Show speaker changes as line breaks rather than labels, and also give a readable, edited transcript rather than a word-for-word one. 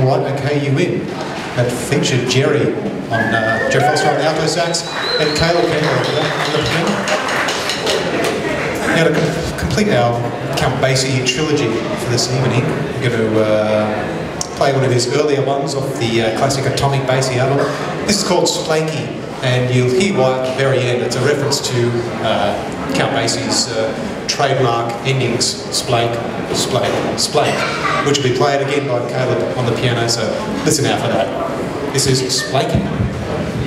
Alright, okay, you win. That featured Jerry on Jerry Foster on the alto sax and Caleb Campbell on the piano. Now to complete our Count Basie trilogy for this evening, we're going to play one of his earlier ones off the classic Atomic Basie album. This is called Splanky, and you'll hear why at the very end. It's a reference to Count Basie's trademark endings, splank, splank, splank, which will be played again by Caleb on the piano, so listen out for that. This is Splanky.